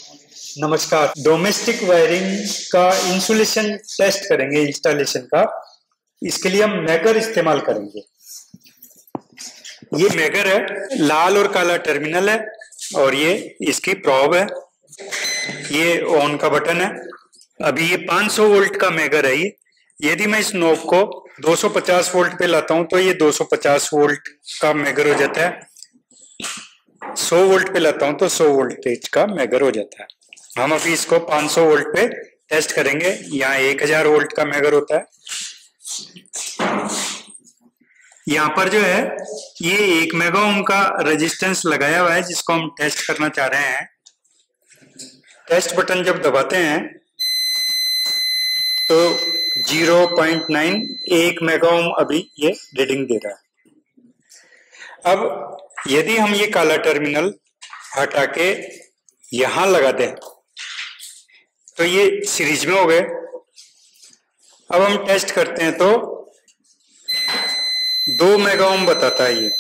नमस्कार। Domestic wiring का insulation test करेंगे, इंस्टॉलेशन का। इसके लिए हम मैगर इस्तेमाल करेंगे। ये मैगर है, लाल और काला टर्मिनल है और ये इसकी प्रॉब है। ये ऑन का बटन है। अभी ये 500 वोल्ट का मैगर है। ये यदि मैं इस नॉब को 250 वोल्ट पे लाता हूं तो ये 250 वोल्ट का मैगर हो जाता है। 100 वोल्ट पे लाता हूं तो 100 वोल्टेज का मैगर हो जाता है। हम अभी इसको 500 वोल्ट पे टेस्ट करेंगे। यहाँ 1000 वोल्ट का मैगर होता है। यहाँ पर जो है ये 1 मेगा ओम का रेजिस्टेंस लगाया हुआ है जिसको हम टेस्ट करना चाह रहे हैं। टेस्ट बटन जब दबाते हैं तो 0.9 1 मेगा ओम अभी ये रीडिंग दे रहा है। अब यदि हम ये काला टर्मिनल हटा के यहां लगा दें तो ये सीरीज में हो गए। अब हम टेस्ट करते हैं तो 2 मेगा ओम बताता है ये।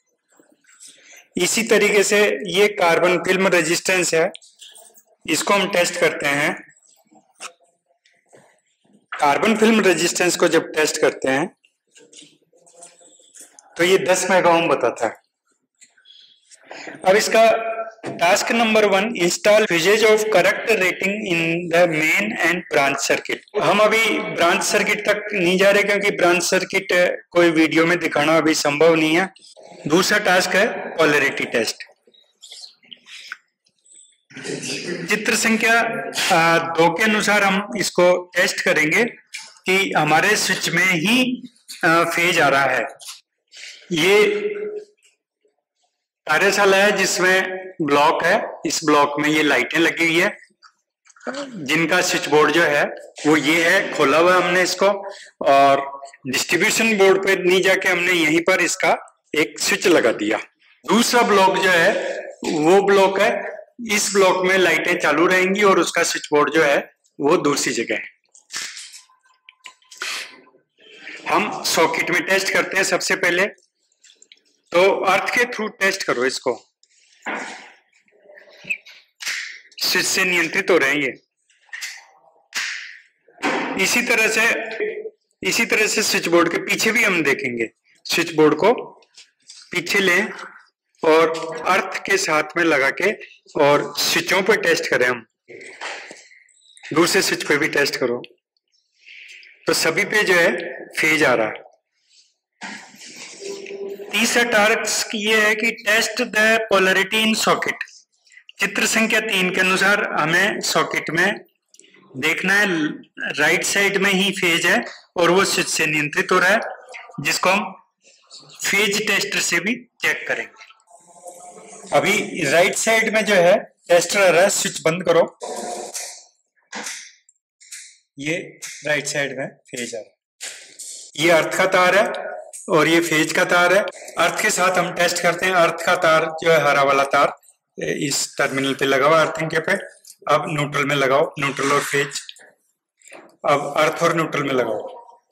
इसी तरीके से ये कार्बन फिल्म रेजिस्टेंस है, इसको हम टेस्ट करते हैं। कार्बन फिल्म रेजिस्टेंस को जब टेस्ट करते हैं तो ये 10 मेगा ओम बताता है। अब इसका task number 1, install fuses of correct rating in the main and branch circuit. हम अभी ब्रांच सर्किट तक नहीं जा रहे क्योंकि ब्रांच सर्किट कोई वीडियो में दिखाना अभी संभव नहीं है। दूसरा टास्क है पोलैरिटी टेस्ट। चित्र संख्या 2 के अनुसार हम इसको टेस्ट करेंगे कि हमारे स्विच में ही फेज आ रहा है। ये कार्यशाला है जिसमें ब्लॉक है। इस ब्लॉक में ये लाइटें लगी हुई है जिनका स्विच बोर्ड जो है वो ये है। खोला हुआ हमने इसको और डिस्ट्रीब्यूशन बोर्ड पे नहीं जाके हमने यहीं पर इसका एक स्विच लगा दिया। दूसरा ब्लॉक जो है वो ब्लॉक है, इस ब्लॉक में लाइटें चालू रहेंगी और उसका स्विच बोर्ड जो है वो दूसरी जगह है। हम सॉकेट में टेस्ट करते हैं सबसे पहले। तो अर्थ के थ्रू टेस्ट करो इसको। स्विच से नियंत्रित हो रहे हैं ये। इसी तरह से स्विच बोर्ड के पीछे भी हम देखेंगे। स्विच बोर्ड को पीछे लें और अर्थ के साथ में लगा के और स्विचों पे टेस्ट करें हम। दूसरे स्विच पे भी टेस्ट करो तो सभी पे जो है फेज आ रहा है। तीसरा टास्क ये है कि test the polarity in socket. चित्र संख्या 3 के अनुसार हमें सॉकेट में देखना है राइट साइड में ही फेज है और वो स्विच से नियंत्रित हो रहा है, जिसको हम फेज टेस्टर से भी चेक करेंगे। अभी राइट साइड में जो है टेस्टर आ रहा है। स्विच बंद करो। ये राइट साइड में फेज आ रहा है। ये अर्थ का तार है और ये फेज का तार है। अर्थ के साथ हम टेस्ट करते हैं। अर्थ का तार जो है हरा वाला तार इस टर्मिनल पे लगा हुआ अर्थिंग के पे। अब न्यूट्रल में लगाओ, न्यूट्रल और फेज। अब अर्थ और न्यूट्रल में लगाओ।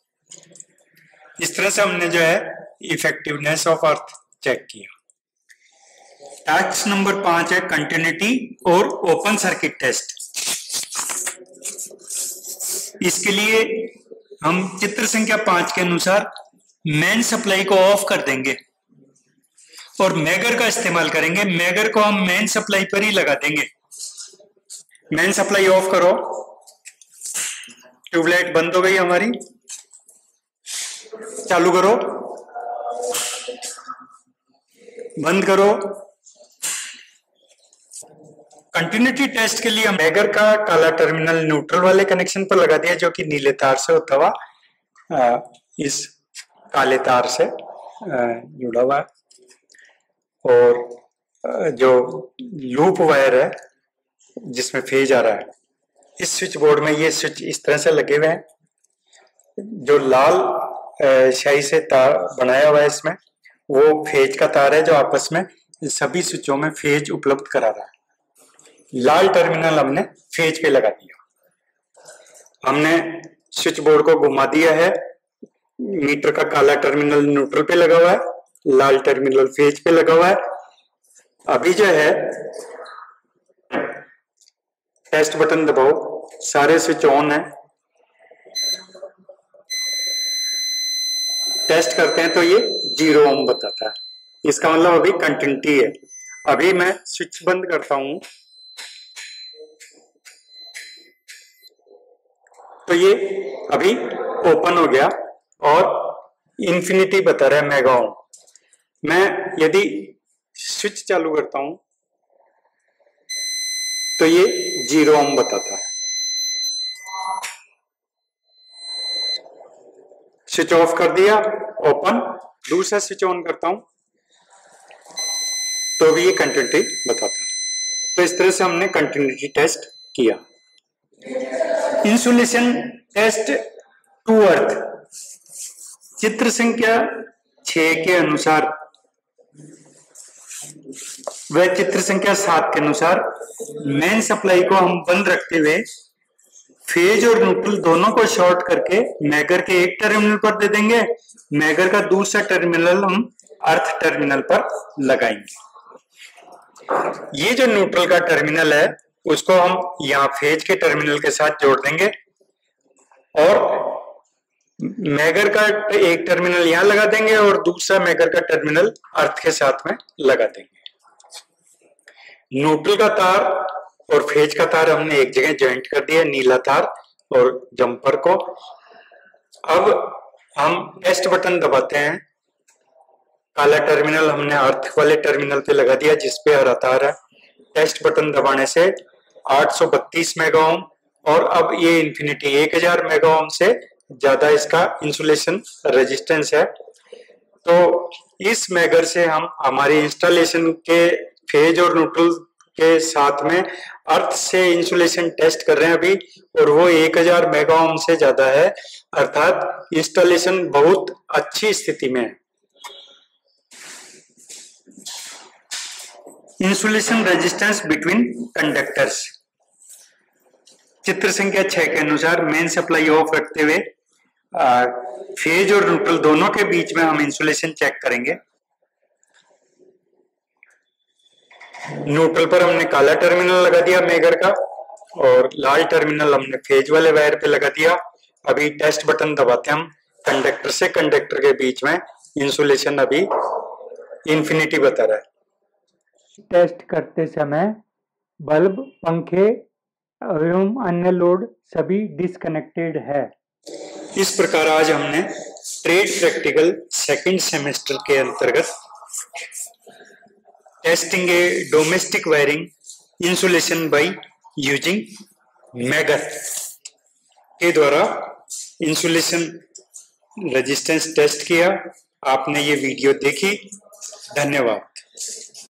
इस तरह से हमने जो है इफेक्टिवनेस ऑफ अर्थ चेक किया। टास्क नंबर 5 है कंटिन्यूटी और ओपन सर्किट टेस्ट। इसके लिए हम चित्र संख्या 5 के अनुसार मेन सप्लाई को ऑफ कर देंगे और मैगर का इस्तेमाल करेंगे। मैगर को हम मेन सप्लाई पर ही लगा देंगे। मेन सप्लाई ऑफ करो। ट्यूबलाइट बंद हो गई हमारी। चालू करो, बंद करो। कंटिन्यूटी टेस्ट के लिए हम मैगर का काला टर्मिनल न्यूट्रल वाले कनेक्शन पर लगा दिया जो कि नीले तार से होता हुआ इस काले तार से जुड़ा हुआ है। और जो लूप वायर है जिसमें फेज आ रहा है, इस स्विच बोर्ड में ये स्विच इस तरह से लगे हुए हैं। जो लाल स्याही से तार बनाया हुआ है इसमें वो फेज का तार है जो आपस में सभी स्विचों में फेज उपलब्ध करा रहा है। लाल टर्मिनल हमने फेज पे लगा दिया। हमने स्विच बोर्ड को घुमा दिया है। मीटर का काला टर्मिनल न्यूट्रल पे लगा हुआ है, लाल टर्मिनल फेज पे लगा हुआ है। अभी जो है टेस्ट बटन दबाओ, सारे स्विच ऑन है। टेस्ट करते हैं तो ये 0 ओम बताता है, इसका मतलब अभी कंटिन्यूटी है। अभी मैं स्विच बंद करता हूं तो ये अभी ओपन हो गया और इंफिनिटी बता रहा है मेगा ओम। मैं यदि स्विच चालू करता हूं तो ये 0 ओम बताता है। स्विच ऑफ कर दिया, ओपन, दूसरा स्विच ऑन करता हूं तो भी ये कंटिन्यूटी बताता है। तो इस तरह से हमने कंटिन्यूटी टेस्ट किया। इंसुलेशन टेस्ट टू अर्थ, चित्र संख्या 6 के अनुसार व चित्र संख्या 7 के अनुसार मेन सप्लाई को हम बंद रखते हुए फेज और न्यूट्रल दोनों को शॉर्ट करके मैगर के एक टर्मिनल पर दे देंगे, मैगर का दूसरा टर्मिनल हम अर्थ टर्मिनल पर लगाएंगे। ये जो न्यूट्रल का टर्मिनल है उसको हम यहाँ फेज के टर्मिनल के साथ जोड़ देंगे और मैगर का एक टर्मिनल यहाँ लगा देंगे और दूसरा मैगर का टर्मिनल अर्थ के साथ में लगा देंगे। न्यूट्रल का तार और फेज का तार हमने एक जगह ज्वाइंट कर दिया, नीला तार और जंपर को। अब हम टेस्ट बटन दबाते हैं, काला टर्मिनल हमने अर्थ वाले टर्मिनल पे लगा दिया जिसपे हरा तार है। टेस्ट बटन दबाने से 832 मेगा ओम और अब ये इंफिनिटी 1000 मेगा ओम से ज्यादा इसका इंसुलेशन रेजिस्टेंस है। तो इस मैगर से हम हमारी इंस्टॉलेशन के फेज और न्यूट्रल के साथ में अर्थ से इंसुलेशन टेस्ट कर रहे हैं अभी, और वो 1000 मेगा ओम से ज्यादा है, अर्थात इंस्टॉलेशन बहुत अच्छी स्थिति में है। इंसुलेशन रेजिस्टेंस बिटवीन कंडक्टर्स, चित्र संख्या 6 के अनुसार मेन सप्लाई ऑफ रखते हुए फेज और न्यूट्रल दोनों के बीच में हम इंसुलेशन चेक करेंगे। न्यूट्रल पर हमने काला टर्मिनल लगा दिया मैगर का और लाल टर्मिनल हमने फेज वाले वायर पे लगा दिया। अभी टेस्ट बटन दबाते हम, कंडक्टर से कंडक्टर के बीच में इंसुलेशन अभी इंफिनिटी बता रहा है। टेस्ट करते समय बल्ब, पंखे एवं अन्य लोड सभी डिस्कनेक्टेड है। इस प्रकार आज हमने ट्रेड प्रैक्टिकल सेकंड सेमेस्टर के अंतर्गत testing a domestic wiring insulation by using Megger के द्वारा इंसुलेशन रेजिस्टेंस टेस्ट किया। आपने ये वीडियो देखी, धन्यवाद।